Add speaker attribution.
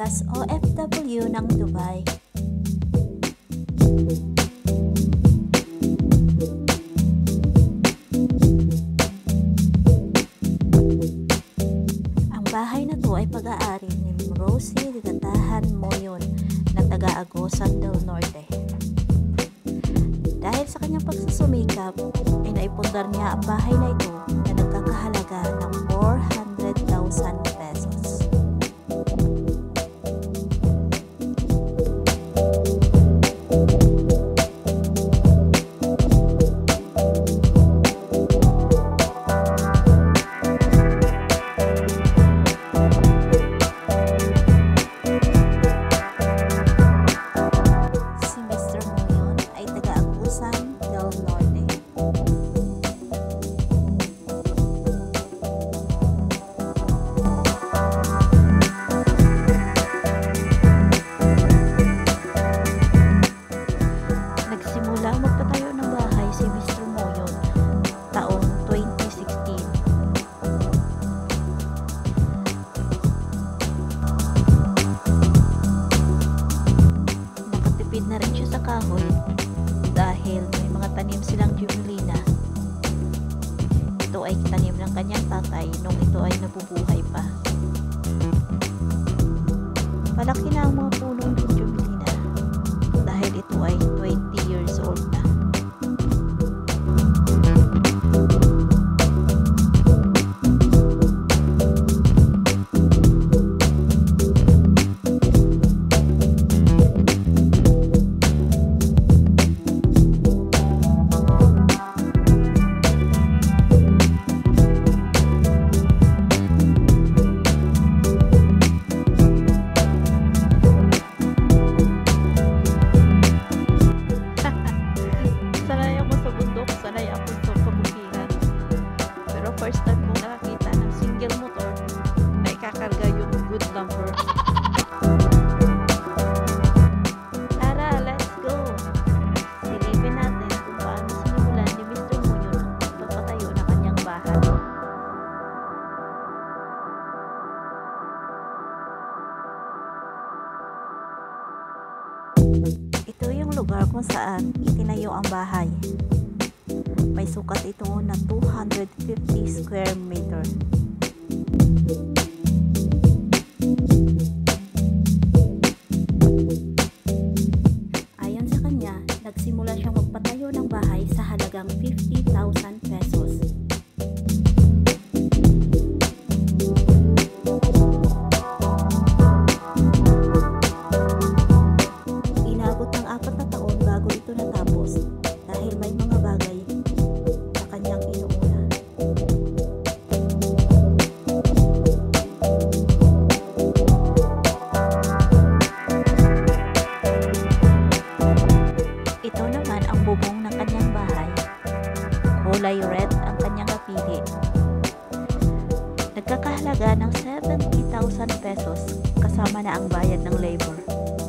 Speaker 1: Batas OFW ng Dubai. Ang bahay na to ay pag-aari ni Rosie Ligatahan Moyon na taga Agusan del Norte. Dahil sa kanyang pagsusumikap ay naipundar niya ang bahay na ito na nagkakahalaga ng 400,000 pesos. Na rin siya sa kahoy dahil may mga tanim silang Jumilina. Ito ay tanim ng kanyang tatay nung ito ay nabubuhay pa. Palaki na ang mga punong Jumilina dahil ito ay 20 years old na. First time kong nakakita ng single motor na ikakarga yung good lumber. Tara, let's go! Silipin natin kung paano sinimulan ni Mr. Moyon ang pagpapatayo ng kanyang bahay. Ito yung lugar kung saan itinayo ang bahay. May sukat ito na 250 square meter. Ayon sa kanya, nagsimula siyang magpatayo ng bahay sa halagang 50,000 pesos. Inabot ng 4 na taon bago ito natapos dahil may mga bagay kanyang inuuna. Ito naman ang bubong ng kanyang bahay. Kulay red ang kanyang napili. Nagkakahalaga ng 70,000 pesos kasama na ang bayad ng labor.